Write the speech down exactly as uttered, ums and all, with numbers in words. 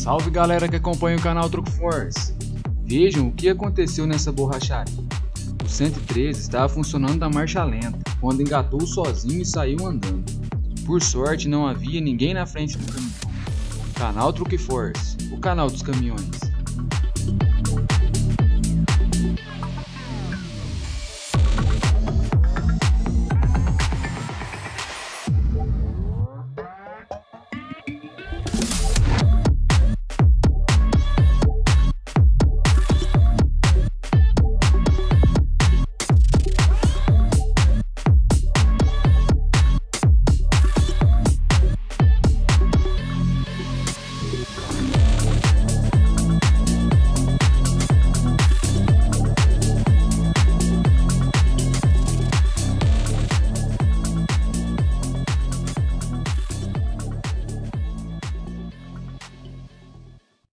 Salve galera que acompanha o canal Truck Force. Vejam o que aconteceu nessa borracharia. O cento e treze estava funcionando da marcha lenta, quando engatou sozinho e saiu andando. Por sorte não havia ninguém na frente do caminhão. Canal Truck Force, o canal dos caminhões.